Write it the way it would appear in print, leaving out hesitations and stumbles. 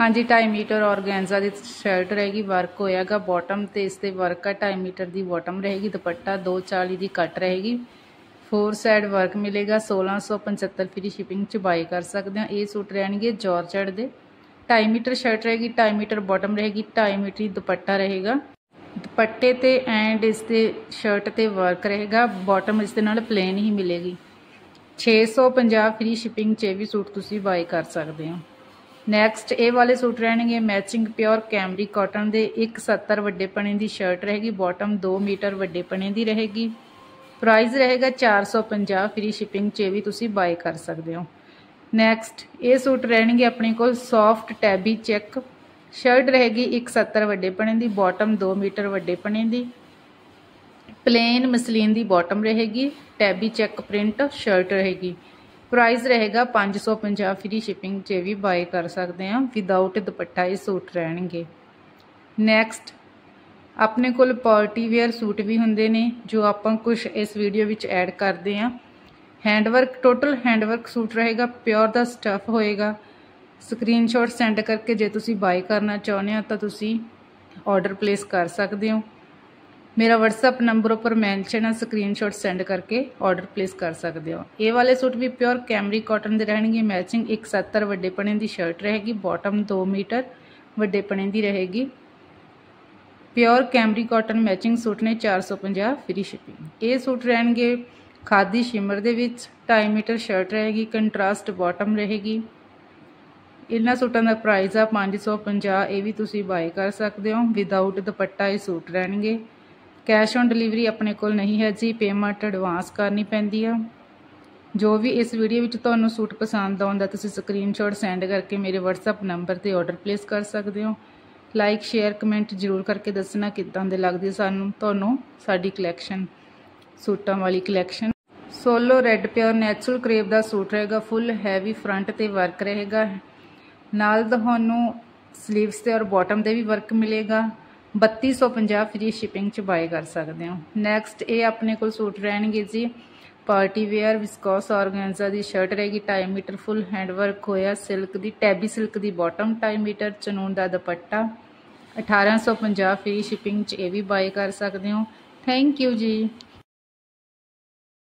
हाँ जी 2.5 meter organza की शर्ट रहेगी, वर्क होएगा बॉटम तो इस पर वर्क है। 2.5 मीटर की बॉटम रहेगी, दुपट्टा 240 की कट रहेगी, 4 साइड वर्क मिलेगा। 1675 फ्री शिपिंग च बाई कर सकते हैं। ये सूट रहने जॉर्जेट दे। 2.5 मीटर शर्ट रहेगी, 2.5 मीटर बॉटम रहेगी, 2.5 मीटर दुपट्टा रहेगा। दुपट्टे ते एंड इस शर्ट ते वर्क रहेगा, बॉटम इस प्लेन ही मिलेगी। 650 फ्री शिपिंग च भी सूट तुसी बाई कर सकते हो। नैक्सट ये वाले सूट रहने मैचिंग प्योर कैमरी कॉटन के 170 वड्डे पने की शर्ट रहेगी, बॉटम 2 मीटर वड्डे पने की रहेगी। प्राइस रहेगा 450 फ्री शिपिंग च भी तुसी बाई कर सकते हो। नैक्सट ये सूट रहने अपने को सॉफ्ट टैबी चैक शर्ट रहेगी, 170 वड्डे पने की, बॉटम 2 मीटर वड्डे पने की, प्लेन मसलीन की बॉटम रहेगी, टैबी चैक प्रिंट शर्ट रहेगी। प्राइस रहेगा 550 फ्री शिपिंग च भी बाय कर सकते हैं। विदाउट दुपट्टा ये सूट रहने। नैक्सट अपने कोल पार्टी वेयर सूट भी होंगे ने जो आप कुछ इस वीडियो में ऐड करते हैं। हैंडवर्क टोटल हैंडवर्क सूट रहेगा, प्योर का स्टफ होएगा। स्क्रीनशॉट सेंड करके जे तुसी बाय करना चाहते हो तो तुसी ऑर्डर प्लेस कर सकते हो। मेरा व्हाट्सअप नंबर पर मैंशन है, स्क्रीनशॉट सेंड करके ऑर्डर प्लेस कर सकते हो। ये वाले सूट भी प्योर कैमरी कॉटन के रहने। मैचिंग 170 वड्डे पने की शर्ट रहेगी, बॉटम 2 मीटर वड्डे पने की रहेगी। Pure cambric cotton matching suit ने 450 फ्री शिपिंग। ये सूट रहने खादी शिमर दे विच 2.5 मीटर शर्ट रहेगी, कंट्रास्ट बॉटम रहेगी। इन्होंने सूटों का प्राइस आ 550, ये भी तुसी बाय कर सकते हो। विदाउट दुपट्टा ये सूट रहने। कैश ऑन डिलीवरी अपने को नहीं है जी, पेमेंट एडवांस करनी पैंदी है। जो भी इस वीडियो में तुहानू सूट पसंद आता तुसी स्क्रीनशॉट सेंड करके मेरे व्हाट्सअप नंबर पर ऑर्डर प्लेस कर सकते हो। लाइक शेयर कमेंट जरूर करके दसना किदां दे लगदे सानू तुहानू साडी कलैक्शन सूटां वाली collection. Solo red pure natural crepe का सूट रहेगा, फुल हैवी फ्रंट ते वर्क रहेगा, नाल तुहानू स्लीव्स ते और बॉटम ते भी वर्क मिलेगा। 3250 फ्री शिपिंग च बाय कर सकते हो। नैक्सट ये अपने को सूट रहने जी पार्टी वेयर विस्कोस ऑर्गेन्जा की शर्ट रहेगी, 2.5 मीटर फुल हैंडवर्क होया सिल्क की टैबी सिल्क की बॉटम, 2.5 मीटर चनून का दुपट्टा। 1850 फ्री शिपिंग च ये भी बाय कर सकते हो। Thank you ji.